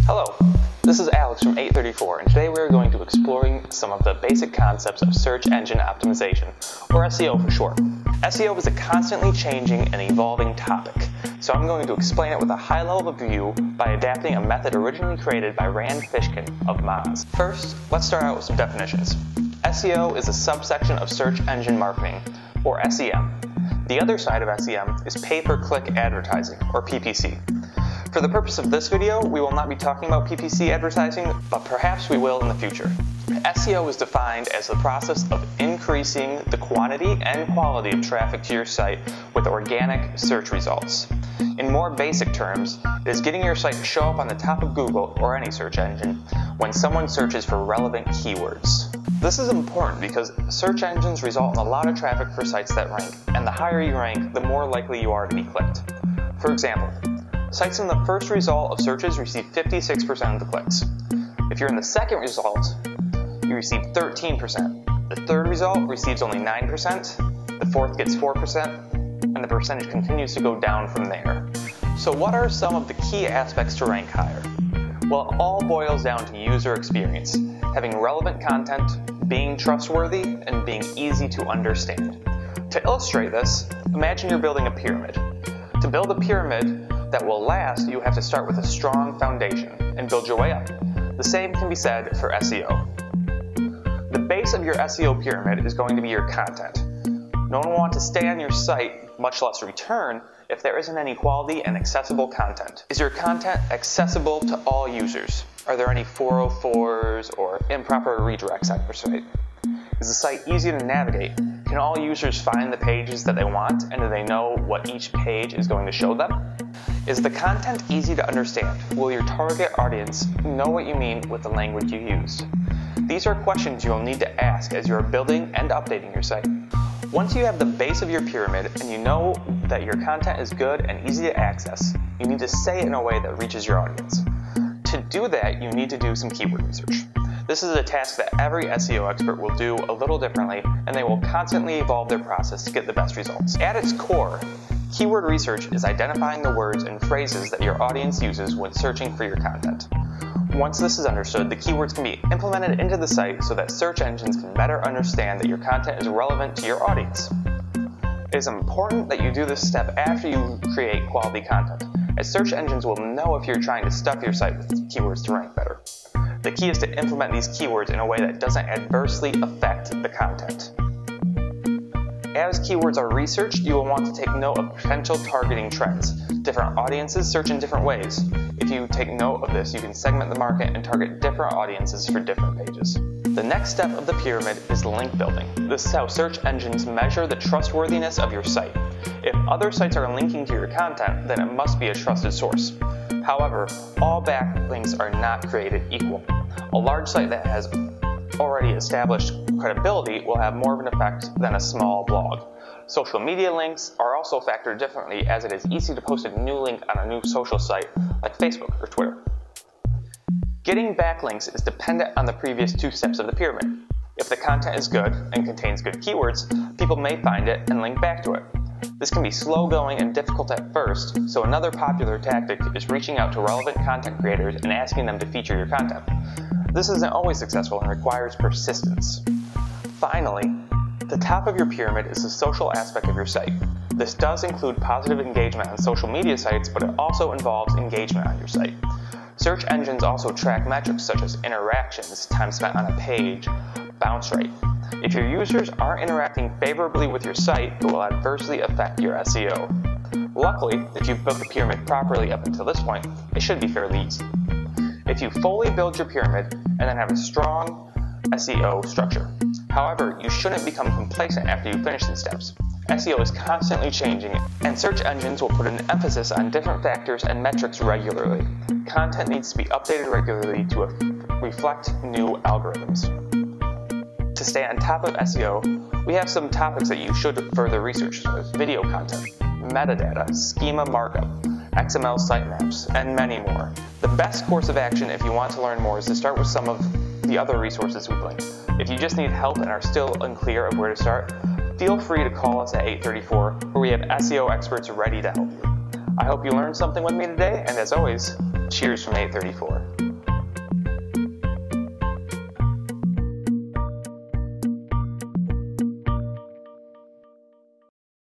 Hello, this is Alex from 834, and today we are going to be exploring some of the basic concepts of search engine optimization, or SEO for short. SEO is a constantly changing and evolving topic, so I'm going to explain it with a high-level view by adapting a method originally created by Rand Fishkin of Moz. First, let's start out with some definitions. SEO is a subsection of search engine marketing, or SEM. The other side of SEM is pay-per-click advertising, or PPC. For the purpose of this video, we will not be talking about PPC advertising, but perhaps we will in the future. SEO is defined as the process of increasing the quantity and quality of traffic to your site with organic search results. In more basic terms, it is getting your site to show up on the top of Google or any search engine when someone searches for relevant keywords. This is important because search engines result in a lot of traffic for sites that rank, and the higher you rank, the more likely you are to be clicked. For example, sites in the first result of searches receive 56% of the clicks. If you're in the second result, you receive 13%. The third result receives only 9%, the fourth gets 4%, and the percentage continues to go down from there. So what are some of the key aspects to rank higher? Well, it all boils down to user experience, having relevant content, being trustworthy, and being easy to understand. To illustrate this, imagine you're building a pyramid. To build a pyramid that will last, you have to start with a strong foundation and build your way up. The same can be said for SEO. The base of your SEO pyramid is going to be your content. No one will want to stay on your site, much less return, if there isn't any quality and accessible content. Is your content accessible to all users? Are there any 404s or improper redirects on your site? Is the site easy to navigate? Can all users find the pages that they want, and do they know what each page is going to show them? Is the content easy to understand? Will your target audience know what you mean with the language you used? These are questions you will need to ask as you are building and updating your site. Once you have the base of your pyramid and you know that your content is good and easy to access, you need to say it in a way that reaches your audience. To do that, you need to do some keyword research. This is a task that every SEO expert will do a little differently, and they will constantly evolve their process to get the best results. At its core, keyword research is identifying the words and phrases that your audience uses when searching for your content. Once this is understood, the keywords can be implemented into the site so that search engines can better understand that your content is relevant to your audience. It is important that you do this step after you create quality content, as search engines will know if you're trying to stuff your site with keywords to rank better. The key is to implement these keywords in a way that doesn't adversely affect the content. As keywords are researched, you will want to take note of potential targeting trends. Different audiences search in different ways. If you take note of this, you can segment the market and target different audiences for different pages. The next step of the pyramid is link building. This is how search engines measure the trustworthiness of your site. If other sites are linking to your content, then it must be a trusted source. However, all backlinks are not created equal. A large site that has already established credibility will have more of an effect than a small blog. Social media links are also factored differently, as it is easy to post a new link on a new social site like Facebook or Twitter. Getting backlinks is dependent on the previous two steps of the pyramid. If the content is good and contains good keywords, people may find it and link back to it. This can be slow going and difficult at first, so another popular tactic is reaching out to relevant content creators and asking them to feature your content. This isn't always successful and requires persistence. Finally, the top of your pyramid is the social aspect of your site. This does include positive engagement on social media sites, but it also involves engagement on your site. Search engines also track metrics such as interactions, time spent on a page, bounce rate. If your users aren't interacting favorably with your site, it will adversely affect your SEO. Luckily, if you've built the pyramid properly up until this point, it should be fairly easy. If you fully build your pyramid and then have a strong SEO structure. However, you shouldn't become complacent after you finish these steps. SEO is constantly changing, and search engines will put an emphasis on different factors and metrics regularly. Content needs to be updated regularly to reflect new algorithms. To stay on top of SEO, we have some topics that you should further research, such as video content, metadata, schema markup, XML sitemaps, and many more. The best course of action if you want to learn more is to start with some of the other resources we've linked. If you just need help and are still unclear of where to start, feel free to call us at 834, where we have SEO experts ready to help you. I hope you learned something with me today, and as always, Cheers from 834.